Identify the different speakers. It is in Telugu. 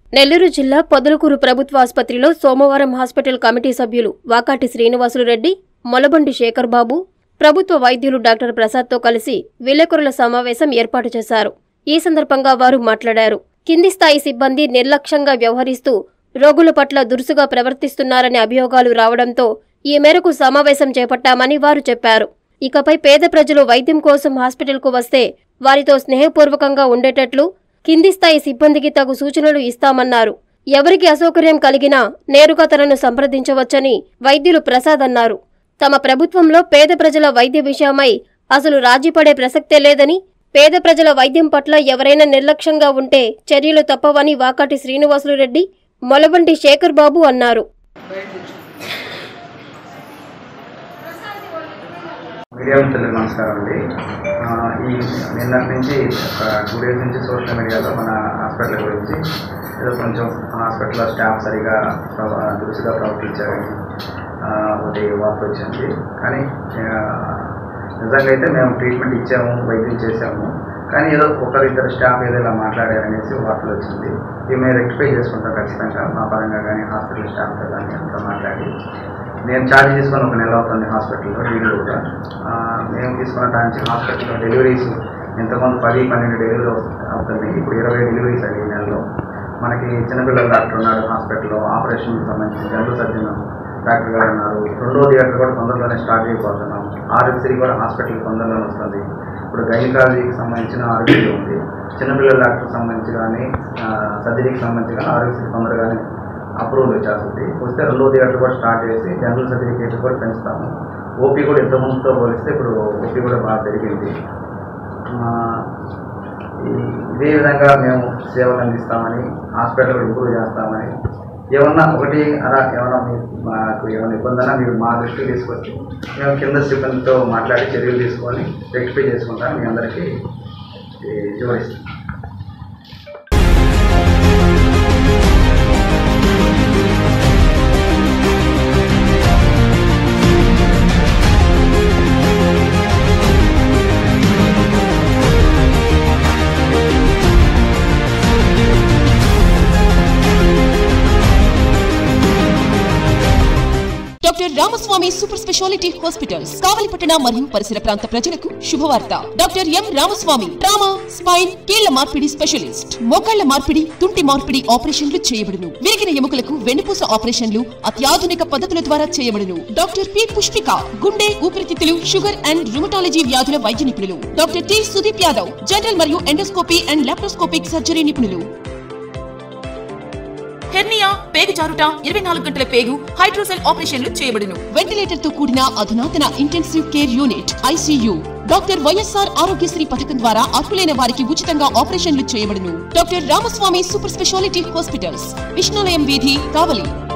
Speaker 1: నెల్లూరు జిల్లా పొదలకూరు ప్రభుత్వ ఆసుపత్రిలో సోమవారం హాస్పిటల్ కమిటీ సభ్యులు వాకాటి శ్రీనివాసులు రెడ్డి, మొలబండి శేఖర్ బాబు, ప్రభుత్వ వైద్యులు డాక్టర్ ప్రసాద్తో కలిసి విలేకరుల సమావేశం ఏర్పాటు చేశారు. ఈ సందర్భంగా వారు మాట్లాడారు. కింది స్థాయి సిబ్బంది నిర్లక్ష్యంగా వ్యవహరిస్తూ రోగుల పట్ల దురుసుగా ప్రవర్తిస్తున్నారనే అభియోగాలు రావడంతో ఈ మేరకు సమావేశం చేపట్టామని వారు చెప్పారు. ఇకపై పేద ప్రజలు వైద్యం కోసం హాస్పిటల్కు వస్తే వారితో స్నేహపూర్వకంగా ఉండేటట్లు కింది స్థాయి సిబ్బందికి తగు సూచనలు ఇస్తామన్నారు. ఎవరికి అసౌకర్యం కలిగినా నేరుగా తనను సంప్రదించవచ్చని వైద్యులు ప్రసాద్ అన్నారు. తమ ప్రభుత్వంలో పేద ప్రజల వైద్య విషయమై అసలు రాజీపడే ప్రసక్తే లేదని, పేద ప్రజల వైద్యం పట్ల ఎవరైనా నిర్లక్ష్యంగా ఉంటే చర్యలు తప్పవని వాకాటి శ్రీనివాసులు రెడ్డి, మొలబండి శేఖర్ బాబు అన్నారు.
Speaker 2: నమస్కారం అండి. ఈ నిన్నటి నుంచి ఒక 2 days నుంచి సోషల్ మీడియాలో మన హాస్పిటల్ గురించి ఏదో కొంచెం హాస్పిటల్లో స్టాఫ్ సరిగా దురుసుగా ప్రవర్తించారని ఒకటి వార్త వచ్చింది. కానీ నిజంగా అయితే మేము ట్రీట్మెంట్ ఇచ్చాము, వైద్యం చేశాము. కానీ ఏదో ఒకరిద్దరు స్టాఫ్ ఏదో ఇలా మాట్లాడారనేసి వార్తలు వచ్చింది. ఇవి మేము రెక్టిఫై చేసుకుంటాం ఖచ్చితంగా. మా పరంగా కానీ హాస్పిటల్ స్టాఫ్తో కానీ అంతా మాట్లాడి, నేను ఛార్జ్ తీసుకొని 1 నెల అవుతుంది హాస్పిటల్లో డీడీగా. మేము తీసుకున్న టైం నుంచి హాస్పిటల్లో డెలివరీస్ ఎంతమంది 10-12 డెలివరీ అవుతుంది. ఇప్పుడు 20 డెలివరీస్ అయ్యి ఈ నెలలో. మనకి చిన్నపిల్లల డాక్టర్ ఉన్నారు హాస్పిటల్లో, ఆపరేషన్కి సంబంధించి జనరల్ సర్జన్ డాక్టర్ గారు ఉన్నారు. 2వ థియేటర్ కూడా తొందరలోనే స్టార్ట్ అయిపోతున్నాం. ఆర్ఎఫ్సీ కూడా హాస్పిటల్కి తొందరలోనే వస్తుంది. ఇప్పుడు గైనకాలజీకి సంబంధించిన ఆర్ఎఫ్సీ ఉంది. చిన్నపిల్లల డాక్టర్కి సంబంధించి కానీ సర్జరీకి సంబంధించి కానీ ఆర్ఎఫ్సీ తొందరగానే అప్రూవల్ వచ్చేస్తుంది. వస్తే 2వ థియేటర్ కూడా స్టార్ట్ చేసి జనరల్ సర్టిఫికేట్ కూడా పెంచుతాము. ఓపీ కూడా ఇంతకుముందుతో పోలిస్తే ఇప్పుడు ఓపీ కూడా బాగా పెరిగింది. ఇదే విధంగా మేము సేవలు అందిస్తామని, హాస్పిటల్ ఇంప్రూవ్ చేస్తామని, ఏమన్నా ఒకటి అలా ఏమన్నా మాకు ఏమైనా ఇబ్బంది అన్నా మీరు మా దృష్టికి తీసుకొచ్చి మేము కింద సిబ్బందితో మాట్లాడి చర్యలు తీసుకొని రెక్టిఫై చేసుకుంటాం. మీ అందరికీ వివరిస్తాం.
Speaker 3: Doctor Ramaswamy super speciality hospitals కావలిపట్టణ మరియు పరిసర ప్రాంత ప్రజలకు శుభవార్త. Doctor M Ramaswamy trauma, spine, కీళ్ల మార్పిడి స్పెషలిస్ట్. మోకాళ్ల మార్పిడి, తుంటి మార్పిడి ఆపరేషన్లు చేయబడును. విరిగిన ఎముకలకు వెన్నుపూస ఆపరేషన్లు అత్యాధునిక పద్ధతుల ద్వారా చేయబడును. డాక్టర్ పి పుష్పిక గుండె, ఊపిరితిత్తులు, షుగర్ అండ్ రుమటాలజీ వ్యాధుల వైద్య నిపుణులు. Doctor T Sudeep Yadav general మరియు ఎండోస్కోపీ అండ్ లాప్రోస్కోపిక్ సర్జరీ నిపుణులు. హెర్నియా, పేగు జారుట, 24 గంటల పేగు, హైడ్రోసెల్ ఆపరేషన్లు చేయబడును. వెంటిలేటర్ తో కూడిన అధునాతన intensive care unit ICU. Doctor YSR Aarogyasri పథకం ద్వారా అర్హులైన వారికి ఉచితంగా ఆపరేషన్లు చేయబడును. Doctor Ramaswamy super speciality hospitals, Vishnulayam వీధి, కావలి.